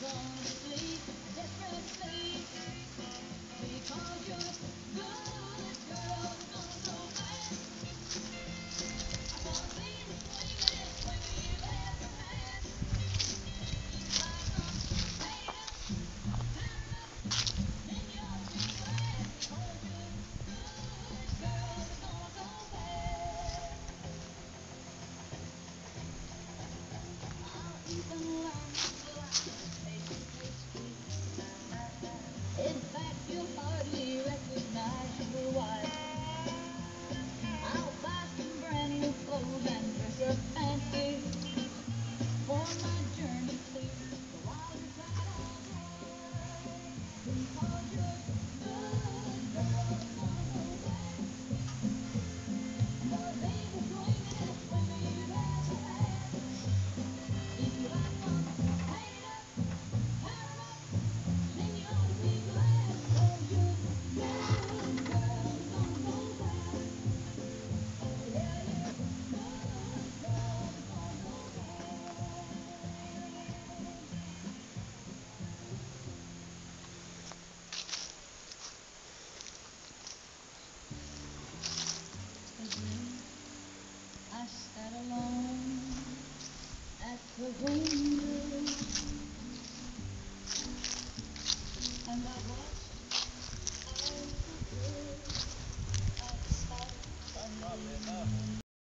In fact, you'll hardly recognize your wife. I'll buy some brand new clothes and dress up fancy for my journey clear. So while you're traveling, because you're good, girl, it's gonna go bad. The biggest swinging swimmer you've ever had. If you like one, hang it up, pair 'em up, then you ought to be glad. 'Cause you're good, girl, it's gonna go bad. Yeah, you're good, girl, it's gonna go bad. Today I sat alone at the window.